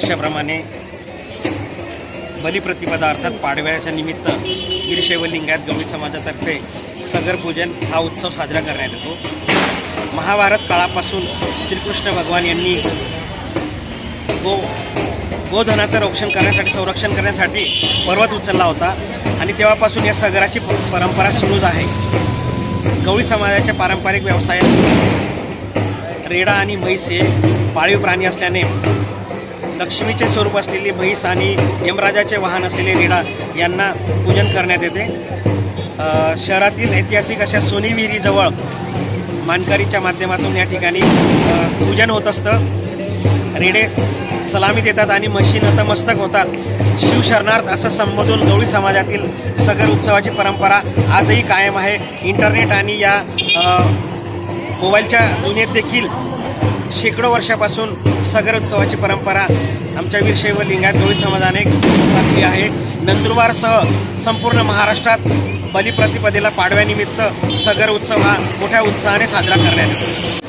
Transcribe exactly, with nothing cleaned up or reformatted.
दरवर्षाप्रमाणे बलिप्रतिपदा अर्थात पाडव्याच्या निमित्त वीरशैव लिंगायत गवळी समाजातर्फे सगर पूजन हा उत्सव साजरा करण्यात येतो। महाभारत काळापासून श्रीकृष्ण भगवान यांनी गो गोधनाचं रक्षण करण्यासाठी संरक्षण करण्यासाठी पर्वत उचलला होता आणि तेव्हापासून या सगराची परंपरा सुरूच आहे। गवळी समाजाच्या पारंपरिक व्यवसायात रेडा आणि म्हैस हे पाळीव प्राणी असल्याने लक्ष्मीचे स्वरूप असलेली म्हैस आणि यमराजाचे वाहन असलेले रेडा यांना पूजन करण्यात येते। शहरातील ऐतिहासिक अशा सोनी विहिरीजवळ मानकरीच्या माध्यमातून या ठिकाणी पूजन होत असतं। रेडे सलामी देतात आणि म्हशी नतमस्तक होतात। शिवशरणार्थ असं संबोधून गवळी समाजातील सगर उत्सवाची परंपरा आजही कायम आहे। इंटरनेट आणि या मोबाईलच्या दुनियेत देखील शेकडो वर्षापासून सगर उत्सवाची परंपरा आमच्या वीरशैव लिंगायत गवळी समाजाने घातली आहे। नंदुरबारसह संपूर्ण महाराष्ट्रात बलिप्रतिपदेला पाडव्यानिमित्त सगर उत्सव हा मोठ्या उत्साहाने साजरा करण्यात येतो।